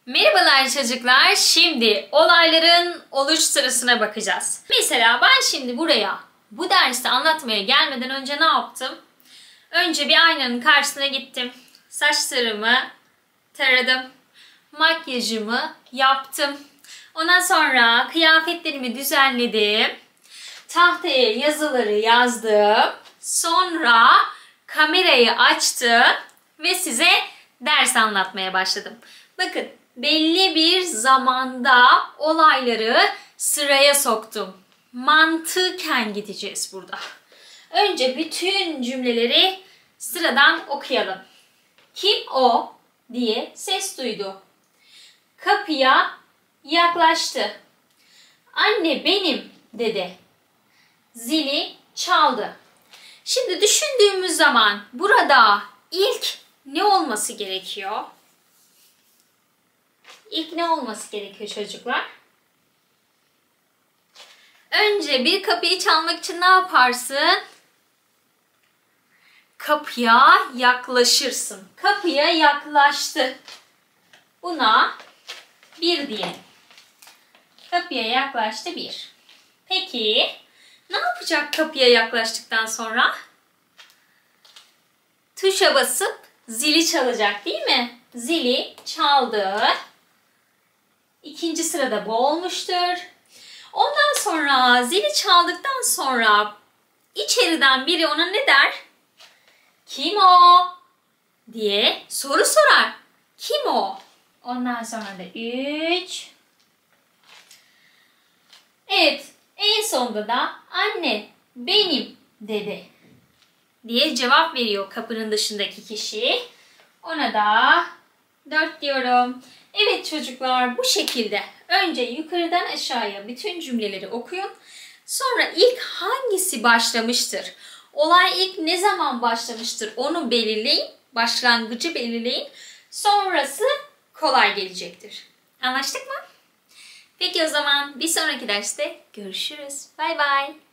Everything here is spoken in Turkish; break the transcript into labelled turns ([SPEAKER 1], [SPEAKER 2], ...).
[SPEAKER 1] Merhabalar çocuklar. Şimdi olayların oluş sırasına bakacağız. Mesela ben şimdi buraya bu dersi anlatmaya gelmeden önce ne yaptım? Önce bir aynanın karşısına gittim. Saçlarımı taradım. Makyajımı yaptım. Ondan sonra kıyafetlerimi düzenledim. Tahtaya yazıları yazdım. Sonra kamerayı açtım ve size ders anlatmaya başladım. Bakın, belli bir zamanda olayları sıraya soktum. Mantıken gideceğiz burada. Önce bütün cümleleri sıradan okuyalım. Kim o diye ses duydu. Kapıya yaklaştı. Anne benim dedi. Zili çaldı. Şimdi düşündüğümüz zaman burada ilk ne olması gerekiyor? İlk ne olması gerekiyor çocuklar? Önce bir kapıyı çalmak için ne yaparsın? Kapıya yaklaşırsın. Kapıya yaklaştı. Buna 1 diyelim. Kapıya yaklaştı 1. Peki ne yapacak kapıya yaklaştıktan sonra? Tuşa basıp zili çalacak değil mi? Zili çaldı. İkinci sırada bu olmuştur. Ondan sonra zili çaldıktan sonra içeriden biri ona ne der? Kim o? Diye soru sorar. Kim o? Ondan sonra da 3. Evet, en sonunda da anne benim dedi diye cevap veriyor kapının dışındaki kişi. Ona da 4 diyorum. Evet çocuklar, bu şekilde önce yukarıdan aşağıya bütün cümleleri okuyun. Sonra ilk hangisi başlamıştır? Olay ilk ne zaman başlamıştır? Onu belirleyin. Başlangıcı belirleyin. Sonrası kolay gelecektir. Anlaştık mı? Peki o zaman bir sonraki derste görüşürüz. Bay bay.